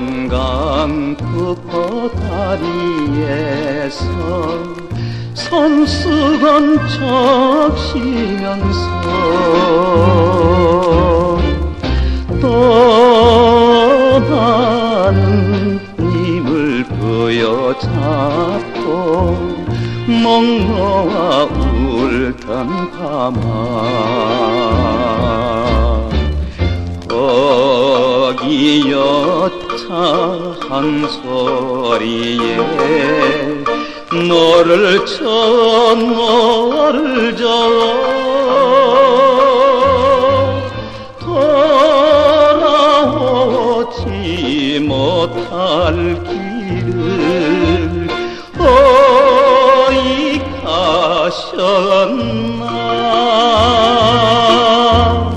동강북포 다리에서 손수건 적시면서 떠나는 님을 부여잡고 멍놓아 울던 밤아 거기 여차 한 소리에 너를 쳐 너를 져 돌아오지 못할 길을 어이 가셨나.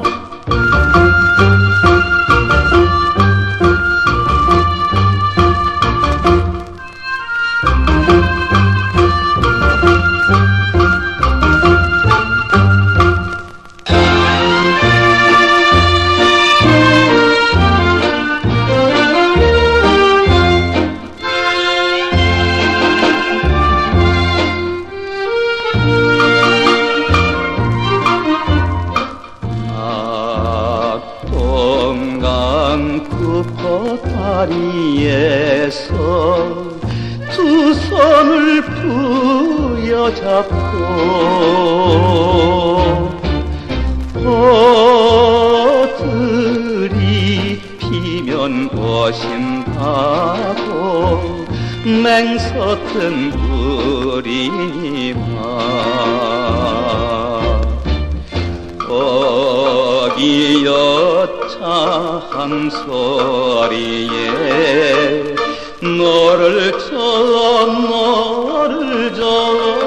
동강북포 다리에서 두 손을 부여잡고 포들이 피면 오신다고 맹섰던 우리만 거기 여차 한 소리에 너를 쳐 너를 져